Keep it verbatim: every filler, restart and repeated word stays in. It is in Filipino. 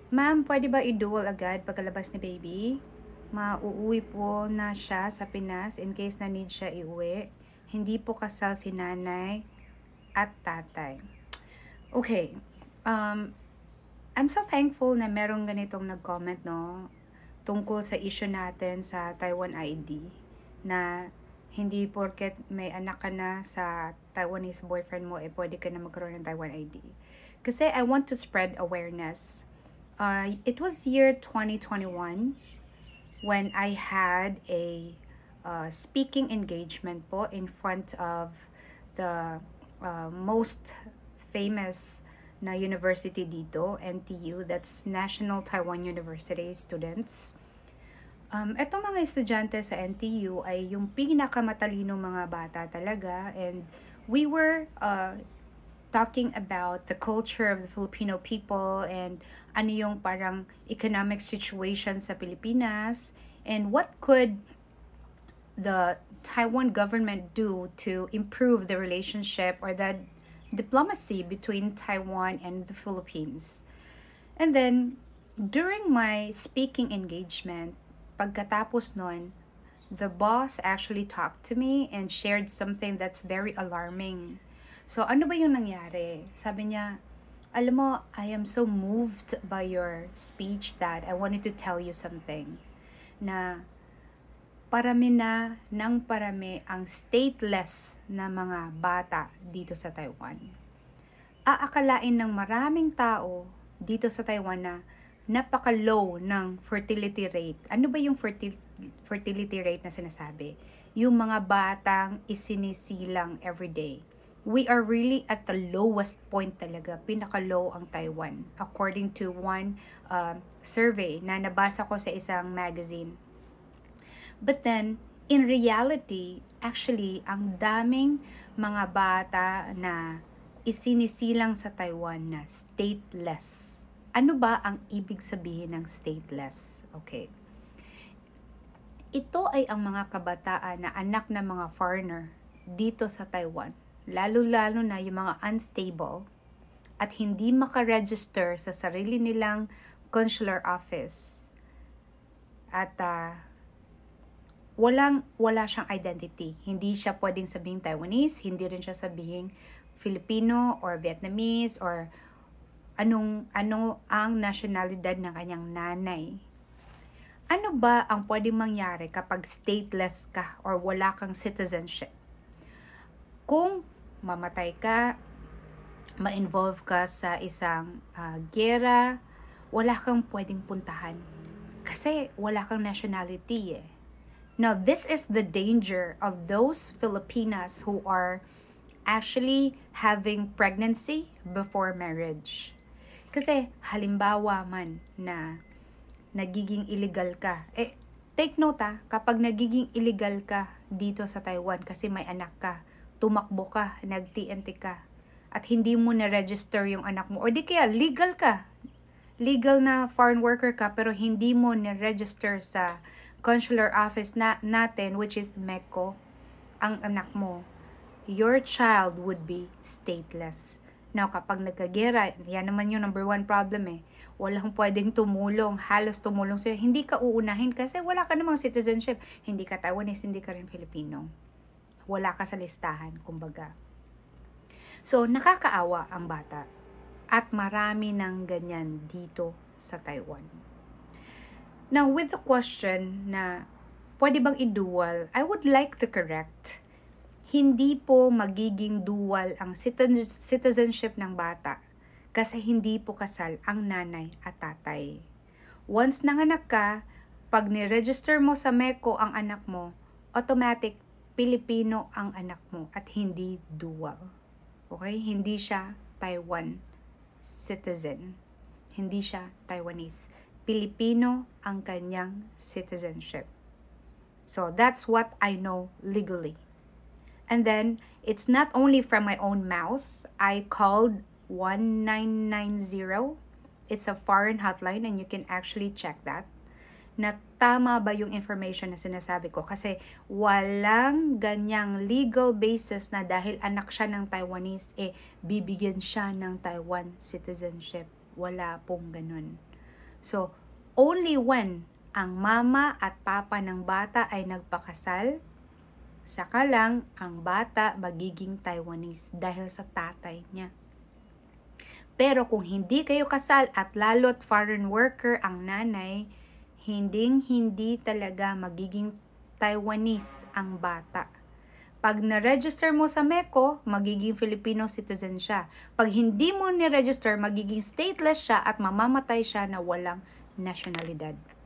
Ma'am, pwede ba i-dual agad pagkalabas ni baby? Mauuwi po na siya sa Pinas in case na need siya iuwi. Hindi po kasal si nanay at tatay. Okay. Um, I'm so thankful na merong ganitong nag-comment, no? Tungkol sa issue natin sa Taiwan I D. Na hindi porket may anak ka na sa Taiwanese boyfriend mo, eh pwede ka na magkaroon ng Taiwan I D. Kasi I want to spread awareness. Uh, it was year twenty twenty-one when I had a uh, speaking engagement po in front of the uh, most famous na university dito, N T U, that's National Taiwan University students. Um, etong mga estudyante sa N T U ay yung pinakamatalino mga bata talaga, and we were uh, talking about the culture of the Filipino people and ano yung parang economic situation sa Pilipinas and what could the Taiwan government do to improve the relationship or the diplomacy between Taiwan and the Philippines. And then, during my speaking engagement, pagkatapos nun, the boss actually talked to me and shared something that's very alarming. So, ano ba yung nangyari? Sabi niya, alam mo, I am so moved by your speech that I wanted to tell you something. Na parami na ng parami ang stateless na mga bata dito sa Taiwan. Aakalain ng maraming tao dito sa Taiwan na napaka-low ng fertility rate. Ano ba yung fertil- fertility rate na sinasabi? Yung mga batang isinisilang everyday. We are really at the lowest point talaga. Pinaka-low ang Taiwan. According to one uh, survey na nabasa ko sa isang magazine. But then, in reality, actually, ang daming mga bata na isinisilang sa Taiwan na stateless. Ano ba ang ibig sabihin ng stateless? Okay. Ito ay ang mga kabataan na anak ng mga foreigner dito sa Taiwan. Lalo-lalo na yung mga unstable at hindi makaregister sa sarili nilang consular office. At uh, walang, wala siyang identity. Hindi siya pwedeng sabihing Taiwanese, hindi rin siya sabihing Filipino or Vietnamese or anong, ano ang nasyonalidad ng kanyang nanay. Ano ba ang pwedeng mangyari kapag stateless ka or wala kang citizenship? Kung mamatay ka, ma-involve ka sa isang uh, gera, wala kang pwedeng puntahan. Kasi wala kang nationality eh. Now, this is the danger of those Filipinas who are actually having pregnancy before marriage. Kasi halimbawa man na nagiging illegal ka, eh, take note ah, kapag nagiging illegal ka dito sa Taiwan kasi may anak ka, tumakbo ka, nag-T N T ka, at hindi mo na-register yung anak mo, o di kaya legal ka, legal na foreign worker ka, pero hindi mo na-register sa consular office na, natin, which is MECO, ang anak mo, your child would be stateless. Now, kapag nagkagera, yan naman yung number one problem eh. Walang pwedeng tumulong, halos tumulong sa'yo. Hindi ka uunahin kasi wala ka namang citizenship. Hindi ka Taiwanese, hindi ka rin Filipino. Wala ka sa listahan, kumbaga. So, nakakaawa ang bata. At marami ng ganyan dito sa Taiwan. Now, with the question na pwede bang i-dual, I would like to correct. Hindi po magiging dual ang citizenship ng bata kasi hindi po kasal ang nanay at tatay. Once nanganak ka, pag ni-register mo sa MECO ang anak mo, automatic Pilipino ang anak mo at hindi dual. Okay? Hindi siya Taiwan citizen. Hindi siya Taiwanese. Pilipino ang kanyang citizenship. So that's what I know legally. And then, it's not only from my own mouth. I called one nine nine zero. It's a foreign hotline and you can actually check that. Na tama ba yung information na sinasabi ko? Kasi walang ganyang legal basis na dahil anak siya ng Taiwanese, eh, bibigyan siya ng Taiwan citizenship. Wala pong ganun. So, only when ang mama at papa ng bata ay nagpakasal, saka lang ang bata magiging Taiwanese dahil sa tatay niya. Pero kung hindi kayo kasal at lalo't foreign worker ang nanay, hinding-hindi talaga magiging Taiwanese ang bata. Pag na-register mo sa MECO, magiging Filipino citizen siya. Pag hindi mo ni-register, magiging stateless siya at mamamatay siya na walang nasyonalidad.